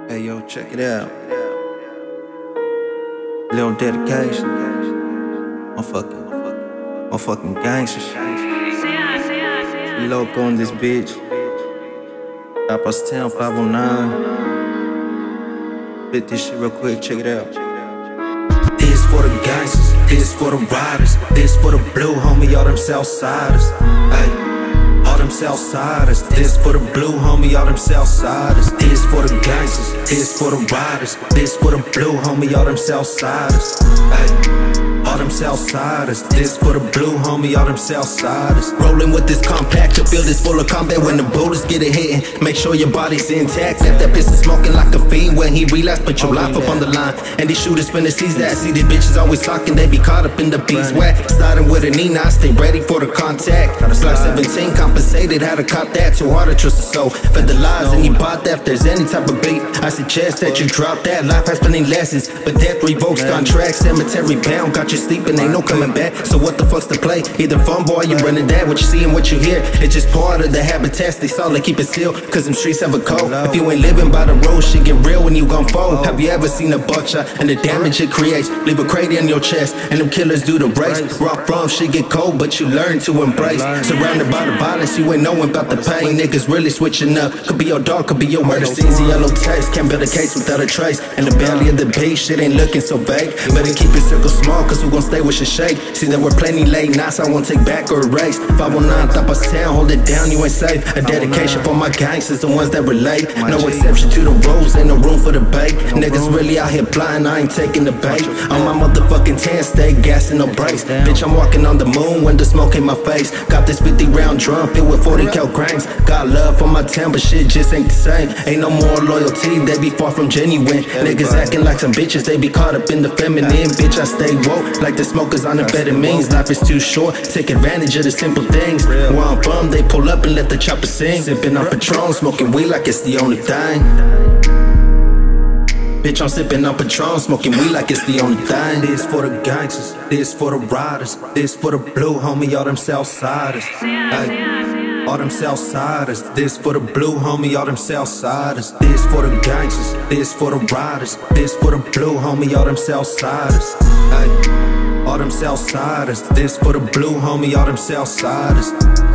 Hey yo, check it out. Little dedication. Motherfucking gangster shit. We loco on this bitch. Top us 10, 509. Hit this shit real quick, check it out. This for the gangsters, this for the riders, this for the blue homie, all them Southsiders. Hey. All them Southsiders, this for the blue homie, all them Southsiders. This for the gangsters, this for the riders, this for the blue homie, all them Southsiders. Ay. All them Southsiders, this for the blue homie, all them Southsiders. Rolling with this compact, your field is full of combat. When the bullets get it hitting, make sure your body's intact. Left that piston smoking like a fiend. When he relapse, put your life up on the line. And these shooters finna seize that. See these bitches always talking, they be caught up in the beats whack. Starting with an E, now stay ready for the contact. Like 17 compensated, how to cop that. Too hard to trust a soul. Fed the lies and you bought that. If there's any type of beat, I suggest that you drop that. Life has many lessons, but death revokes contracts. Cemetery bound, got you sleeping, ain't no coming back. So what the fuck's the play? Either fun boy, you running that. What you see and what you hear, it's just part of the habitats. They solid, keep it sealed, cause them streets have a code. If you ain't living by the road, shit get real when you gon' fold. Have you ever seen a buckshot and the damage it creates? Leave a crate in your chest and them killers do the race. Rock from shit get cold, but you learn to embrace. Surrounded by the violence, you ain't knowing about the pain. Niggas really switching up, could be your dog, could be your murder scenes. Yellow taste, can't build a case without a trace. In the belly of the beast, shit ain't looking so vague. Better keep your circle small, cause who gon' stay with your shake? See that we're plenty late nights, I won't take back or erase. 519, top us 10, hold it down, you ain't safe. A dedication for my gangsters, the ones that relate. No exception to the rules, ain't no room for debate. Niggas really out here blind, I ain't taking the bait. On my motherfucking 10, stay gassing no brakes. Bitch, I'm walking on the moon when the smoke in my face. Got this 50 round drum filled with 40 cal grains. Got love for my town, but shit just ain't the same. Ain't no more loyalty, they be far from genuine. Niggas acting like some bitches, they be caught up in the feminine. Bitch, I stay woke, like the smokers on amphetamines. Life is too short, take advantage of the simple things. Where I'm from, they pull up and let the chopper sing. Sipping on Patron, smoking weed like it's the only thing. Bitch, I'm sipping on Patron, smoking weed like it's the only thing. This for the gangsters, this for the riders, this for the blue homie, all them Southsiders. Ay. All them Southsiders, this for the blue homie, all them Southsiders. This for the gangsters, this for the riders, this for the blue homie, all them Southsiders. Ay. All them Southsiders, this for the blue homie, all them Southsiders.